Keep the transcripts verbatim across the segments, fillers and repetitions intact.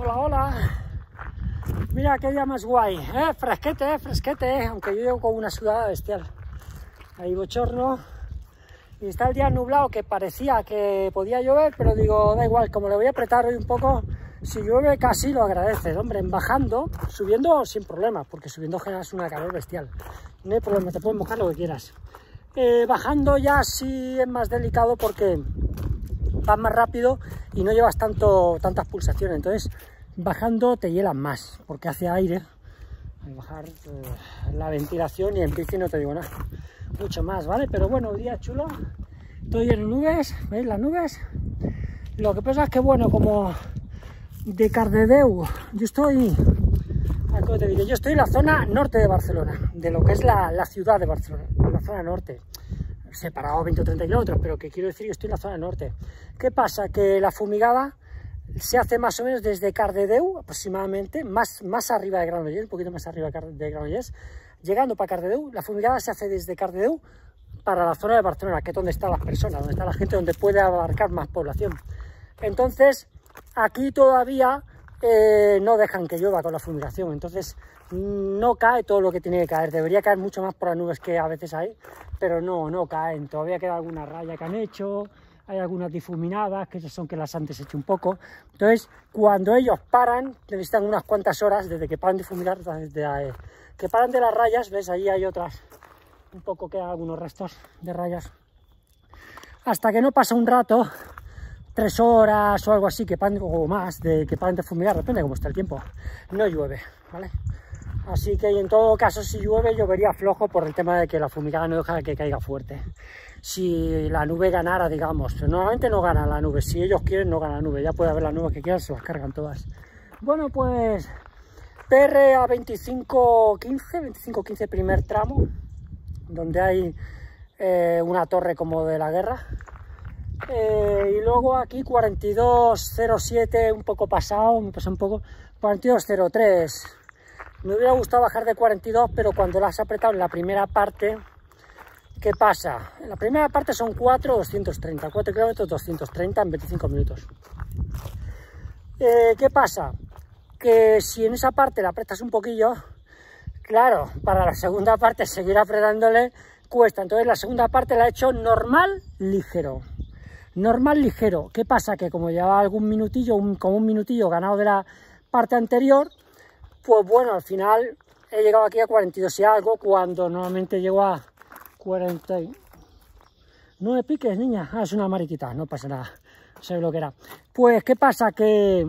Hola, hola. Mira qué día más guay, ¿eh? Fresquete, eh, fresquete, eh. Aunque yo llego con una sudada bestial. Ahí bochorno. Y está el día nublado que parecía que podía llover, pero digo, da igual, como le voy a apretar hoy un poco, si llueve casi lo agradeces, hombre, en bajando, subiendo sin problema, porque subiendo generas una calor bestial. No hay problema, te puedes mojar lo que quieras. Eh, bajando ya sí es más delicado porque vas más rápido y no llevas tanto, tantas pulsaciones, entonces bajando te hielan más, porque hace aire. Al bajar eh, la ventilación y en bici no te digo nada, mucho más, ¿vale? Pero bueno, día chulo, estoy en nubes, ¿veis las nubes? Lo que pasa es que, bueno, como de Cardedeu, yo estoy, ¿cómo te diré? Yo estoy en la zona norte de Barcelona, de lo que es la, la ciudad de Barcelona, la zona norte, separado veinte o treinta kilómetros, pero que quiero decir que estoy en la zona norte. ¿Qué pasa? Que la fumigada se hace más o menos desde Cardedeu, aproximadamente, más, más arriba de Granollers, un poquito más arriba de Granollers, llegando para Cardedeu, la fumigada se hace desde Cardedeu para la zona de Barcelona, que es donde están las personas, donde está la gente, donde puede abarcar más población. Entonces, aquí todavía eh, no dejan que llueva con la fumigación, entonces no cae todo lo que tiene que caer. Debería caer mucho más por las nubes que a veces hay, pero no, no caen. Todavía queda alguna raya que han hecho, hay algunas difuminadas, que son que las han deshecho un poco. Entonces, cuando ellos paran, necesitan unas cuantas horas, desde que paran de fumigar, desde eh, que paran de las rayas, ves, allí hay otras, un poco quedan algunos restos de rayas. Hasta que no pasa un rato, tres horas o algo así, que paran, o más, de que paren de fumigar, depende de cómo está el tiempo, no llueve, ¿vale? Así que en todo caso, si llueve, llovería flojo por el tema de que la fumigada no deja que caiga fuerte. Si la nube ganara, digamos, normalmente no gana la nube, si ellos quieren no gana la nube, ya puede haber las nubes que quieran, se las cargan todas. Bueno, pues P R a veinticinco quince, veinticinco quince primer tramo, donde hay eh, una torre como de la guerra. Eh, y luego aquí cuarenta y dos cero siete, un poco pasado, me pasa un poco, cuarenta y dos cero tres. Me hubiera gustado bajar de cuarenta y dos, pero cuando la has apretado en la primera parte, ¿qué pasa? En la primera parte son cuatro, doscientos treinta, cuatro kilómetros, doscientos treinta en veinticinco minutos. Eh, ¿Qué pasa? Que si en esa parte la apretas un poquillo, claro, para la segunda parte seguir apretándole cuesta. Entonces la segunda parte la he hecho normal, ligero. Normal, ligero. ¿Qué pasa? Que como llevaba algún minutillo, un, como un minutillo ganado de la parte anterior, pues bueno, al final he llegado aquí a cuarenta y dos y algo, cuando normalmente llego a cuarenta. No me piques, niña. Ah, es una mariquita, no pasa nada. Sé lo que era. Pues, ¿qué pasa? Que,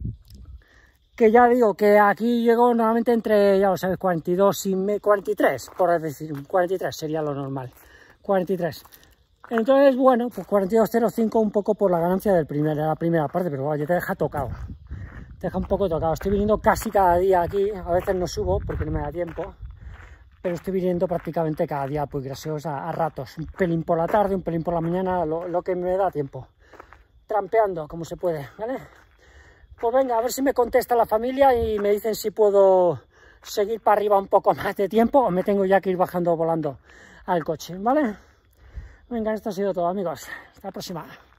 que ya digo, que aquí llego normalmente entre, ya lo sabes, cuarenta y dos y cuarenta y tres, por decir, cuarenta y tres sería lo normal. cuarenta y tres. Entonces, bueno, pues cuarenta y dos cero cinco un poco por la ganancia del primer, de la primera parte, pero bueno, ya te deja tocado. Te deja un poco tocado. Estoy viniendo casi cada día aquí, a veces no subo porque no me da tiempo, pero estoy viniendo prácticamente cada día, pues gracias a, a ratos, un pelín por la tarde, un pelín por la mañana, lo, lo que me da tiempo, trampeando como se puede, ¿vale? Pues venga, a ver si me contesta la familia y me dicen si puedo seguir para arriba un poco más de tiempo o me tengo ya que ir bajando volando al coche, ¿vale? Venga, esto ha sido todo, amigos, hasta la próxima.